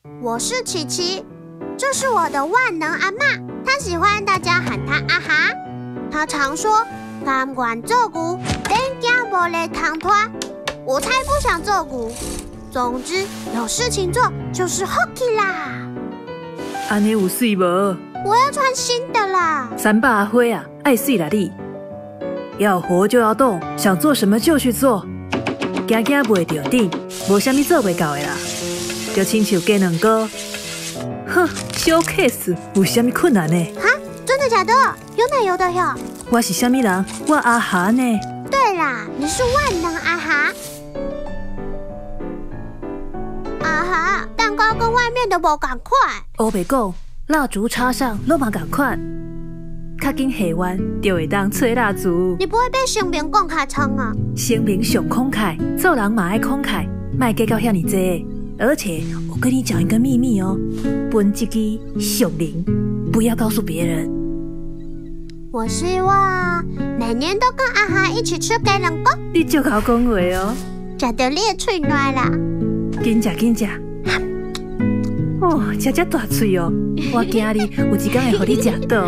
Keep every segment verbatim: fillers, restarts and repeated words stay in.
我是琪琪，这是我的万能阿嬷，她喜欢大家喊她阿哈。她常说甘愿做牛，免惊无力通拖。我才不想做牛。总之有事情做就是好起啦。 安尼有水无？ 我要穿新的啦。 三八灰啊，爱水啦你！要活就要动，想做什么就去做。惊惊袂着顶，无啥物做袂到的啦。就亲像鸡卵糕，哼，小 case 有啥物困难呢？ 哈，真的假的？有奶油的哟。 我是啥物人？我阿哈呢？ 对啦，你是万能阿哈。阿哈，蛋糕跟外面的无同款。 黑白讲，蜡烛插上拢嘛同款。较紧下完就会当吹蜡烛。 你不会被生命讲较冲啊？ 生命上慷慨，做人嘛爱慷慨，莫计较遐尼济。而且我跟你讲一个秘密哦，本自己属灵，不要告诉别人。 我希望每年都跟阿哈一起吃鸡卵糕。 你就好讲话哦， 食到裂嘴软啦。 紧食紧食。哦，食遮大嘴哦，我惊你有一天会互你食到。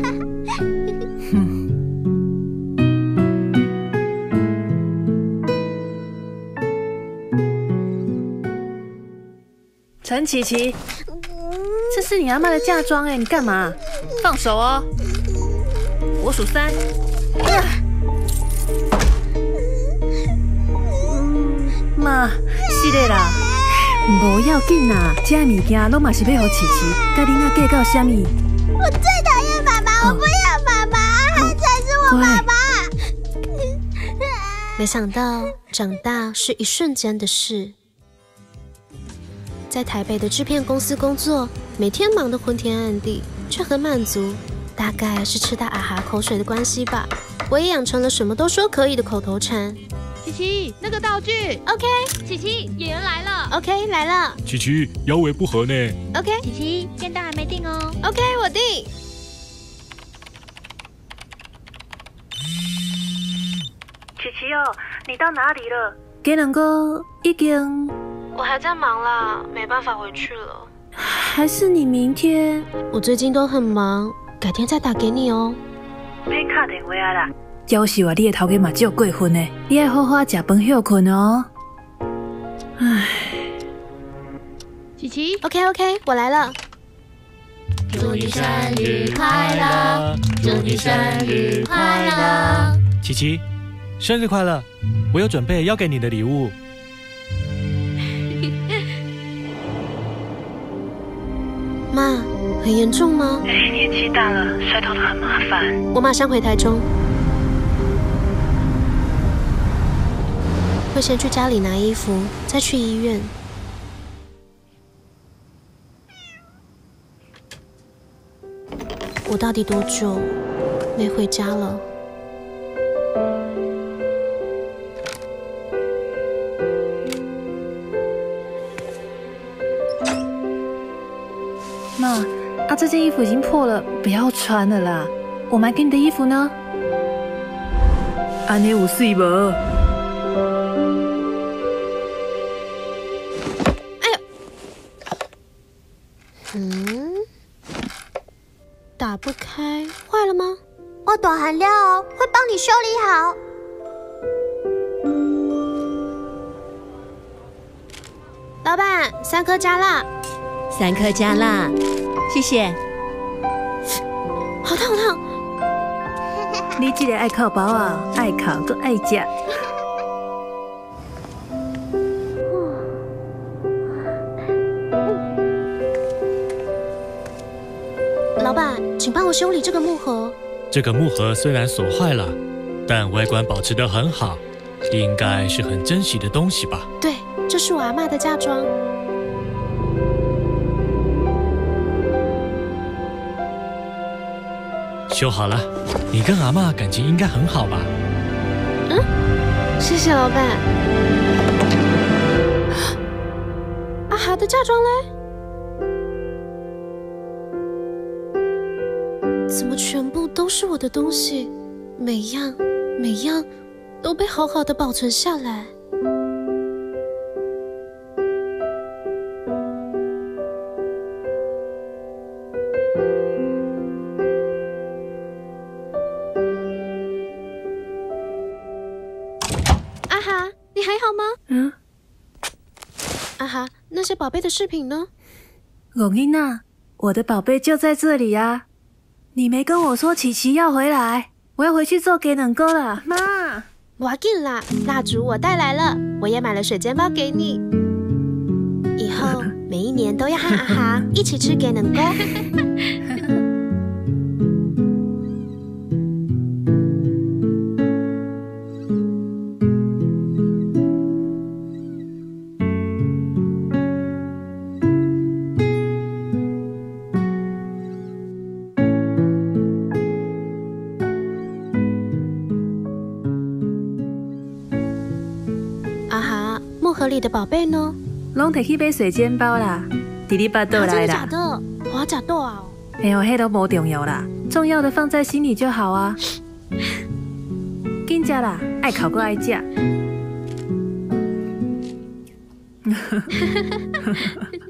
陈琪琪，这是你阿嬷的嫁妆哎，你干嘛？放手哦！我数三。妈，是的啦，无要紧啦，这物件拢嘛是要互琪琪，甲恁仔计较啥物？ 我最讨厌妈妈，我不要妈妈，阿哈才是我妈妈。 没想到长大是一瞬间的事。在台北的制片公司工作，每天忙得昏天暗地，却很满足。大概是吃到阿哈口水的关系吧，我也养成了什么都说可以的口头禅。 琪琪，那个道具 OK。 琪琪，演员来了 OK， 来了。 琪琪，腰围不合呢。 OK。 琪琪，便当还没订哦。 OK， 我订。 琪琪哦，你到哪里了？鸡卵糕已经…… 我还在忙啦，没办法回去了。 还是你明天？ 我最近都很忙，改天再打给你哦。 别打电话啦。要是话你的头家嘛只有过分的，你要好好食饭休困哦。唉， 琪琪 ，OK OK， 我来了。 祝你生日快乐，祝你生日快乐。 琪琪，生日快乐！我有准备要给你的礼物。 妈，很严重吗？ 哎，年纪大了，摔头都很麻烦。 我马上回台中，会先去家里拿衣服，再去医院。我到底多久没回家了？ 妈，啊，这件衣服已经破了，不要穿了啦。我买给你的衣服呢？安尼有水无？ 哎呦，嗯，打不开，坏了吗？ 我大汉了哦，会帮你修理好。 老板，三颗加辣。 三颗加辣，谢谢。 好烫好烫！ 你这个爱靠包啊，爱靠都爱食。 老板，请帮我修理这个木盒。 这个木盒虽然锁坏了，但外观保持得很好，应该是很珍惜的东西吧？ 对，这是我阿嬷的嫁妆。 修好了，你跟阿嬷感情应该很好吧？ 嗯，谢谢老板。阿哈的嫁妆嘞？怎么全部都是我的东西？每样每样都被好好的保存下来。 些宝贝的饰品呢？ 龙英娜，我的宝贝就在这里啊！你没跟我说琪琪要回来，我要回去做给冷哥了。妈， 不要紧啦，蜡烛我带来了，我也买了水煎包给你。以后每一年都要和阿哈一起吃给冷哥。阿哈，木盒里的宝贝呢？ 拢摕去买水煎包啦，弟弟巴倒来啦。 真的假的？我要假豆啊！ 哎呦，迄都无重要啦，重要的放在心里就好啊。紧食啦，爱考过爱食。